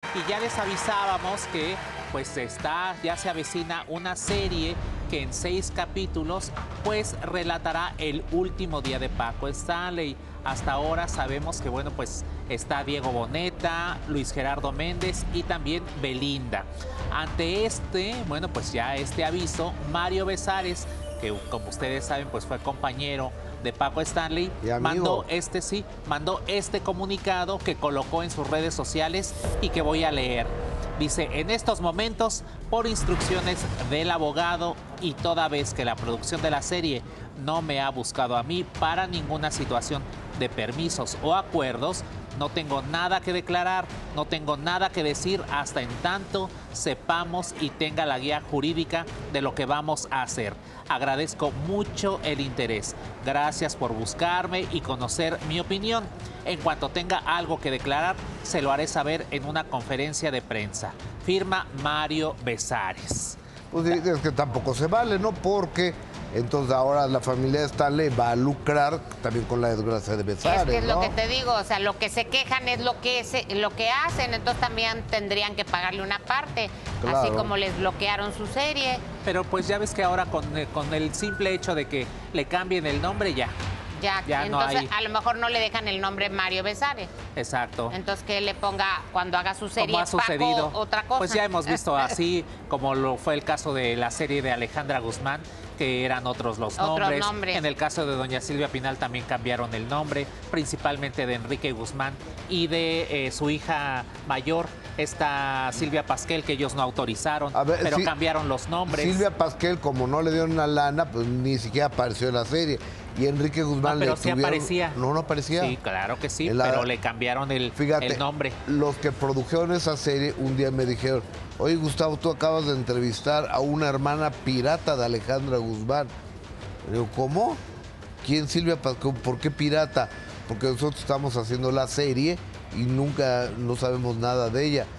Y ya les avisábamos que pues ya se avecina una serie que en 6 capítulos pues relatará el último día de Paco Stanley. Hasta ahora sabemos que bueno, pues está Diego Boneta, Luis Gerardo Méndez y también Belinda. Ante bueno, pues ya este aviso, Mario Besares, que como ustedes saben pues fue compañero de Paco Stanley, mandó este comunicado que colocó en sus redes sociales y que voy a leer. Dice: en estos momentos, por instrucciones del abogado y toda vez que la producción de la serie no me ha buscado a mí para ninguna situación de permisos o acuerdos, no tengo nada que declarar, no tengo nada que decir hasta en tanto sepamos y tenga la guía jurídica de lo que vamos a hacer. Agradezco mucho el interés. Gracias por buscarme y conocer mi opinión. En cuanto tenga algo que declarar, se lo haré saber en una conferencia de prensa. Firma Mario Besares. Pues es que tampoco se vale, ¿no? Porque entonces ahora la familia de Stanley va a lucrar también con la desgracia de Besares, es que es ¿no? lo que te digo, o sea, lo que se quejan es lo que hacen, entonces también tendrían que pagarle una parte, Claro. así como les bloquearon su serie. Pero pues ya ves que ahora con el simple hecho de que le cambien el nombre, ya Ya entonces no hay. a lo mejor no le dejan el nombre Mario Besares. Exacto. Entonces que le ponga cuando haga su serie Como ha sucedido. Paco, otra cosa. Pues ya hemos visto así, como lo fue el caso de la serie de Alejandra Guzmán, que eran otros nombres. En el caso de doña Silvia Pinal también cambiaron el nombre, principalmente de Enrique Guzmán y de su hija mayor, esta Silvia Pasquel, que ellos no autorizaron, pero cambiaron los nombres. Silvia Pasquel, como no le dieron una lana, pues ni siquiera apareció en la serie. Y Enrique Guzmán pero le sí tuvieron... aparecía. No aparecía. Sí, claro que sí, pero le cambiaron el nombre. Los que produjeron esa serie un día me dijeron: oye, Gustavo, tú acabas de entrevistar a una hermana pirata de Alejandra Guzmán. Le digo, ¿cómo? ¿Quién, Silvia Pasquel? ¿Por qué pirata? Porque nosotros estamos haciendo la serie y no sabemos nada de ella.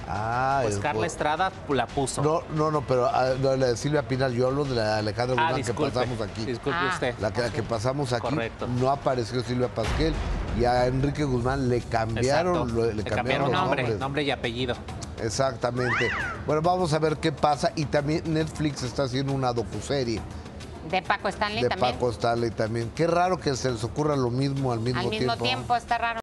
Pues Carla Estrada la puso. No, pero la de Silvia Pinal, yo hablo de la de Alejandra Guzmán que pasamos aquí. Disculpe usted. La que pasamos aquí. Correcto. No apareció Silvia Pasquel y a Enrique Guzmán le cambiaron, le cambiaron nombre y apellido. Exactamente. Bueno, vamos a ver qué pasa. Y también Netflix está haciendo una docuserie. De Paco Stanley de también. Paco Stanley también. Qué raro que se les ocurra lo mismo al mismo tiempo. Al mismo tiempo, está raro.